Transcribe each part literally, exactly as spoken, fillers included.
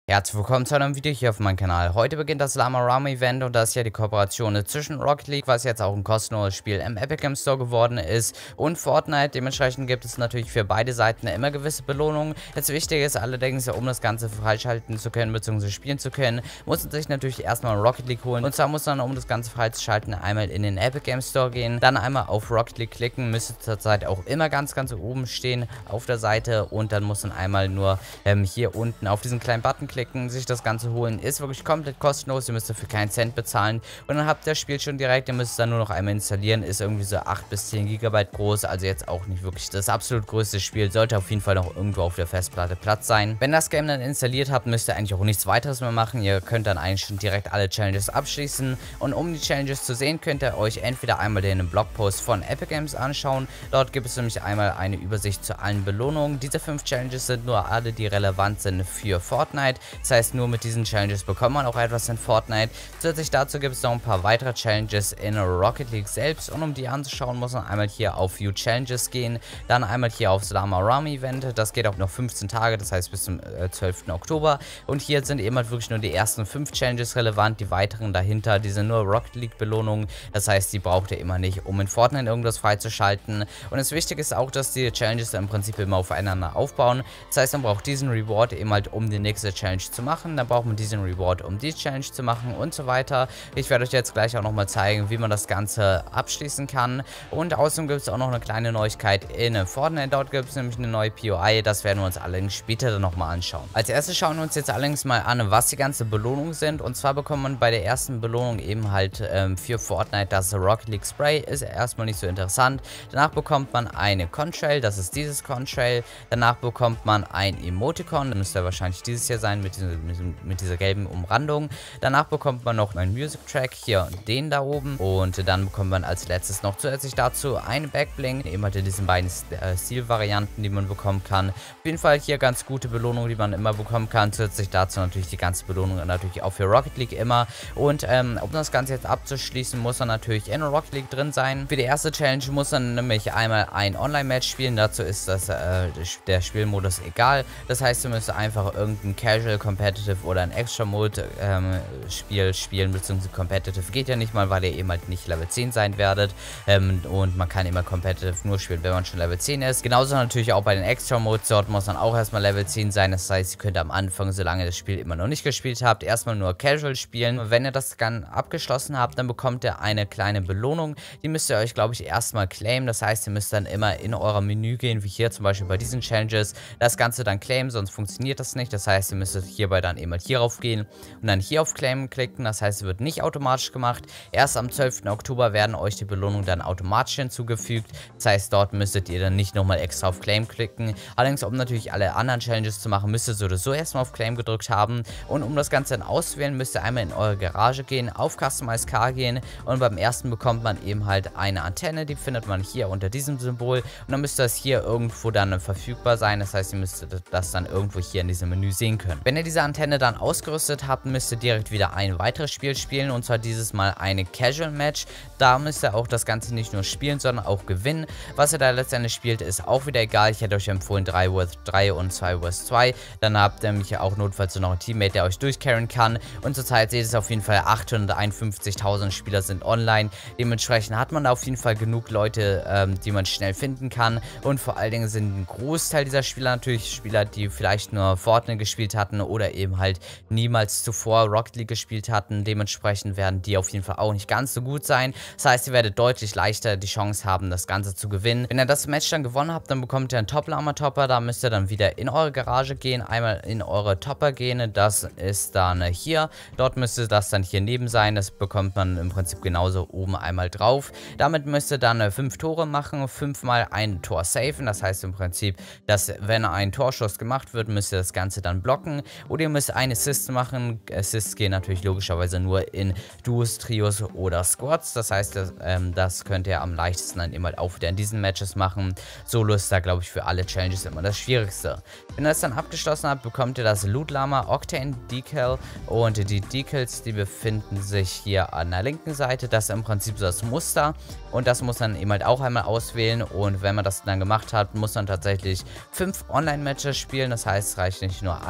Herzlich willkommen zu einem Video hier auf meinem Kanal. Heute beginnt das Llama Rum Event und das ist ja die Kooperation zwischen Rocket League, was jetzt auch ein kostenloses Spiel im Epic Games Store geworden ist, und Fortnite. Dementsprechend gibt es natürlich für beide Seiten immer gewisse Belohnungen. Das Wichtige ist allerdings, um das Ganze freischalten zu können bzw. spielen zu können, muss man sich natürlich erstmal Rocket League holen. Und zwar muss man, um das Ganze freizuschalten, einmal in den Epic Games Store gehen, dann einmal auf Rocket League klicken, müsste zurzeit auch immer ganz ganz oben stehen auf der Seite, und dann muss man einmal nur ähm, hier unten auf diesen kleinen Button klicken, sich das Ganze holen. Ist wirklich komplett kostenlos, ihr müsst dafür keinen Cent bezahlen und dann habt ihr das Spiel schon direkt. Ihr müsst es dann nur noch einmal installieren, ist irgendwie so acht bis zehn Gigabyte groß, also jetzt auch nicht wirklich das absolut größte Spiel, sollte auf jeden Fall noch irgendwo auf der Festplatte Platz sein. Wenn das Game dann installiert habt, müsst ihr eigentlich auch nichts weiteres mehr machen, ihr könnt dann eigentlich schon direkt alle Challenges abschließen, und um die Challenges zu sehen, könnt ihr euch entweder einmal den Blogpost von Epic Games anschauen. Dort gibt es nämlich einmal eine Übersicht zu allen Belohnungen. Diese fünf Challenges sind nur alle, die relevant sind für Fortnite. Das heißt, nur mit diesen Challenges bekommt man auch etwas in Fortnite. Zusätzlich dazu gibt es noch ein paar weitere Challenges in Rocket League selbst, und um die anzuschauen, muss man einmal hier auf View Challenges gehen, dann einmal hier aufs Llama Rum Event. Das geht auch noch fünfzehn Tage, das heißt bis zum äh, zwölften Oktober. Und hier sind eben halt wirklich nur die ersten fünf Challenges relevant. Die weiteren dahinter, die sind nur Rocket League Belohnungen. Das heißt, die braucht ihr immer nicht, um in Fortnite irgendwas freizuschalten. Und das Wichtige ist auch, dass die Challenges im Prinzip immer aufeinander aufbauen. Das heißt, man braucht diesen Reward eben halt, um die nächste Challenge zu machen. Dann braucht man diesen Reward, um die Challenge zu machen und so weiter. Ich werde euch jetzt gleich auch nochmal zeigen, wie man das Ganze abschließen kann. Und außerdem gibt es auch noch eine kleine Neuigkeit in Fortnite. Dort gibt es nämlich eine neue P O I. Das werden wir uns allerdings später dann nochmal anschauen. Als erstes schauen wir uns jetzt allerdings mal an, was die ganzen Belohnungen sind. Und zwar bekommt man bei der ersten Belohnung eben halt ähm, für Fortnite das Rocket League Spray. Ist erstmal nicht so interessant. Danach bekommt man eine Contrail. Das ist dieses Contrail. Danach bekommt man ein Emoticon. Das müsste ja wahrscheinlich dieses hier sein mit, diesem, mit, diesem, mit dieser gelben Umrandung. Danach bekommt man noch einen Music Track, hier den da oben. Und dann bekommt man als letztes noch zusätzlich dazu eine Backbling. Eben halt in diesen beiden Stil-Varianten, die man bekommen kann. Auf jeden Fall hier ganz gute Belohnung, die man immer bekommen kann. Zusätzlich dazu natürlich die ganze Belohnung natürlich auch für Rocket League immer. Und ähm, um das Ganze jetzt abzuschließen, muss man natürlich in Rocket League drin sein. Für die erste Challenge muss man nämlich einmal ein Online-Match spielen. Dazu ist das, äh, der Spielmodus egal. Das heißt, ihr müsst einfach irgendein Casual, Competitive oder ein Extra-Mode ähm, Spiel spielen, beziehungsweise Competitive geht ja nicht mal, weil ihr eben halt nicht Level zehn sein werdet. Ähm, und man kann immer Competitive nur spielen, wenn man schon Level zehn ist. Genauso natürlich auch bei den Extra-Modes. Dort muss man auch erstmal Level zehn sein. Das heißt, ihr könnt am Anfang, solange ihr das Spiel immer noch nicht gespielt habt, erstmal nur Casual spielen. Und wenn ihr das dann abgeschlossen habt, dann bekommt ihr eine kleine Belohnung. Die müsst ihr euch, glaube ich, erstmal claimen. Das heißt, ihr müsst dann immer in euer Menü gehen, wie hier zum Beispiel bei diesen Challenges. Das Ganze dann claimen, sonst funktioniert das nicht. Das heißt, ihr müsstet hierbei dann eben hierauf gehen und dann hier auf Claim klicken. Das heißt, es wird nicht automatisch gemacht. Erst am zwölften Oktober werden euch die Belohnungen dann automatisch hinzugefügt. Das heißt, dort müsstet ihr dann nicht nochmal extra auf Claim klicken. Allerdings, um natürlich alle anderen Challenges zu machen, müsst ihr so oder so erstmal auf Claim gedrückt haben. Und um das Ganze dann auszuwählen, müsst ihr einmal in eure Garage gehen, auf Customize Car gehen, und beim ersten bekommt man eben halt eine Antenne. Die findet man hier unter diesem Symbol, und dann müsste das hier irgendwo dann verfügbar sein. Das heißt, ihr müsstet das dann irgendwo hier in diesem Menü sehen können. Wenn ihr diese Antenne dann ausgerüstet habt, müsst ihr direkt wieder ein weiteres Spiel spielen, und zwar dieses Mal eine Casual Match. Da müsst ihr auch das Ganze nicht nur spielen, sondern auch gewinnen. Was ihr da letztendlich spielt, ist auch wieder egal. Ich hätte euch empfohlen drei versus drei und zwei versus zwei. Dann habt ihr nämlich auch notfalls noch einen Teammate, der euch durchcarryen kann. Und zurzeit seht ihr es auf jeden Fall, achthunderteinundfünfzigtausend Spieler sind online. Dementsprechend hat man da auf jeden Fall genug Leute, ähm, die man schnell finden kann. Und vor allen Dingen sind ein Großteil dieser Spieler natürlich Spieler, die vielleicht nur Fortnite gespielt hatten oder eben halt niemals zuvor Rocket League gespielt hatten. Dementsprechend werden die auf jeden Fall auch nicht ganz so gut sein. Das heißt, ihr werdet deutlich leichter die Chance haben, das Ganze zu gewinnen. Wenn ihr das Match dann gewonnen habt, dann bekommt ihr einen Top-Llama-Topper. Da müsst ihr dann wieder in eure Garage gehen, einmal in eure Topper gehen. Das ist dann hier. Dort müsste das dann hier neben sein. Das bekommt man im Prinzip genauso oben einmal drauf. Damit müsst ihr dann fünf Tore machen, fünfmal ein Tor safen. Das heißt im Prinzip, dass wenn ein Torschuss gemacht wird, müsst ihr das Ganze dann blocken. Oder ihr müsst einen Assist machen. Assists gehen natürlich logischerweise nur in Duos, Trios oder Squads. Das heißt, das, ähm, das könnt ihr am leichtesten dann immer auch wieder in diesen Matches machen. Solo ist da, glaube ich, für alle Challenges immer das Schwierigste. Wenn ihr das dann abgeschlossen habt, bekommt ihr das Loot Llama Octane Decal, und die Decals, die befinden sich hier an der linken Seite. Das ist im Prinzip so das Muster, und das muss man eben halt auch einmal auswählen. Und wenn man das dann gemacht hat, muss man tatsächlich fünf Online-Matches spielen. Das heißt, es reicht nicht nur ein.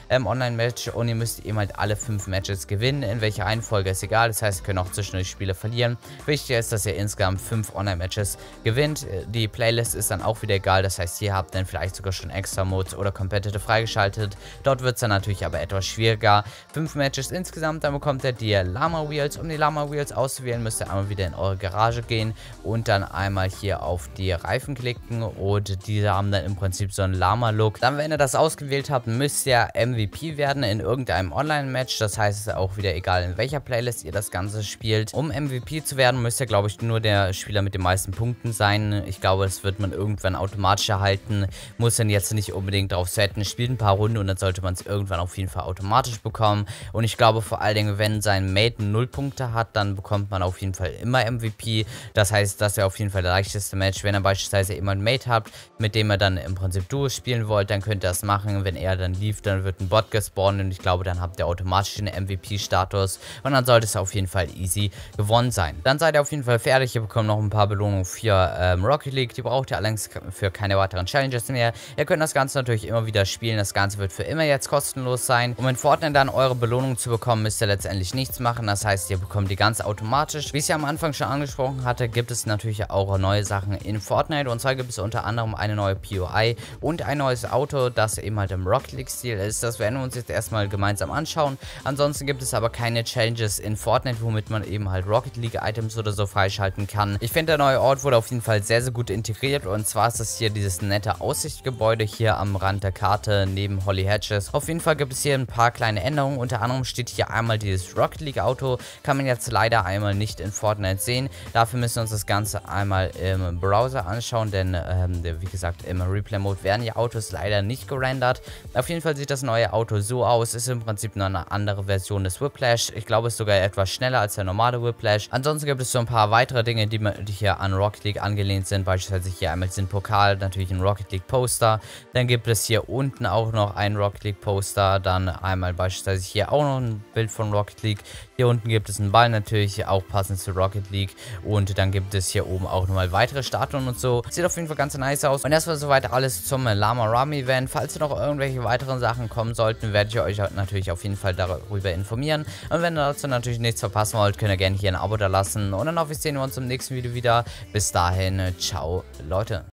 ähm, Online-Match und ihr müsst eben halt alle fünf Matches gewinnen. In welcher Reihenfolge ist egal, das heißt, ihr könnt auch zwischendurch Spiele verlieren. Wichtig ist, dass ihr insgesamt fünf Online-Matches gewinnt. Die Playlist ist dann auch wieder egal, das heißt, ihr habt dann vielleicht sogar schon extra Modes oder Competitive freigeschaltet. Dort wird es dann natürlich aber etwas schwieriger. Fünf Matches insgesamt, dann bekommt ihr die Llama Wheels. Um die Llama Wheels auszuwählen, müsst ihr einmal wieder in eure Garage gehen und dann einmal hier auf die Reifen klicken und diese haben dann im Prinzip so einen Llama-Look. Dann, wenn ihr das ausgewählt habt, müsst ihr M V P werden in irgendeinem Online-Match. Das heißt, es ist auch wieder egal, in welcher Playlist ihr das Ganze spielt. Um M V P zu werden, müsst ihr, glaube ich, nur der Spieler mit den meisten Punkten sein. Ich glaube, das wird man irgendwann automatisch erhalten. Muss dann jetzt nicht unbedingt drauf setzen. Spielt ein paar Runden und dann sollte man es irgendwann auf jeden Fall automatisch bekommen. Und ich glaube vor allen Dingen, wenn sein Mate null Punkte hat, dann bekommt man auf jeden Fall immer M V P. Das heißt, das wäre auf jeden Fall der leichteste Match. Wenn ihr beispielsweise immer einen Mate habt, mit dem ihr dann im Prinzip Duo spielen wollt, dann könnt ihr das machen. Wenn er dann lief, dann wird ein Bot gespawnt und ich glaube, dann habt ihr automatisch den M V P-Status und dann sollte es auf jeden Fall easy gewonnen sein. Dann seid ihr auf jeden Fall fertig. Ihr bekommt noch ein paar Belohnungen für ähm, Rocket League. Die braucht ihr allerdings für keine weiteren Challenges mehr. Ihr könnt das Ganze natürlich immer wieder spielen. Das Ganze wird für immer jetzt kostenlos sein. Um in Fortnite dann eure Belohnung zu bekommen, müsst ihr letztendlich nichts machen. Das heißt, ihr bekommt die ganz automatisch. Wie ich es ja am Anfang schon angesprochen hatte, gibt es natürlich auch neue Sachen in Fortnite. Und zwar gibt es unter anderem eine neue P O I und ein neues Auto, das eben halt im Rocket League-Stil ist. Das werden wir uns jetzt erstmal gemeinsam anschauen. Ansonsten gibt es aber keine Challenges in Fortnite, womit man eben halt Rocket League-Items oder so freischalten kann. Ich finde, der neue Ort wurde auf jeden Fall sehr, sehr gut integriert. Und zwar ist das hier dieses nette Aussichtsgebäude hier am Rand der Karte neben Holly Hedges. Auf jeden Fall gibt es hier ein paar kleine Änderungen. Unter anderem steht hier einmal dieses Rocket League Auto. Kann man jetzt leider einmal nicht in Fortnite sehen. Dafür müssen wir uns das Ganze einmal im Browser anschauen, denn ähm, wie gesagt, im Replay-Mode werden die Autos leider nicht gerendert. Auf jeden Fall sieht das neue Auto so aus. Ist im Prinzip nur eine andere Version des Whiplash. Ich glaube, es ist sogar etwas schneller als der normale Whiplash. Ansonsten gibt es so ein paar weitere Dinge, die, die hier an Rocket League angelehnt sind. Beispielsweise hier einmal den Pokal, natürlich ein Rocket League Poster. Dann gibt es hier unten auch noch ein Rocket League Poster. Dann einmal beispielsweise hier auch noch ein Bild von Rocket League. Hier unten gibt es einen Ball natürlich, auch passend zu Rocket League. Und dann gibt es hier oben auch nochmal weitere Statuen und so. Sieht auf jeden Fall ganz nice aus. Und das war soweit alles zum Llama Rami Event. Falls noch irgendwelche weiteren Sachen kommen sollten, werde ich euch natürlich auf jeden Fall darüber informieren. Und wenn ihr dazu natürlich nichts verpassen wollt, könnt ihr gerne hier ein Abo da lassen. Und dann hoffe ich, sehen wir uns im nächsten Video wieder. Bis dahin, ciao, Leute.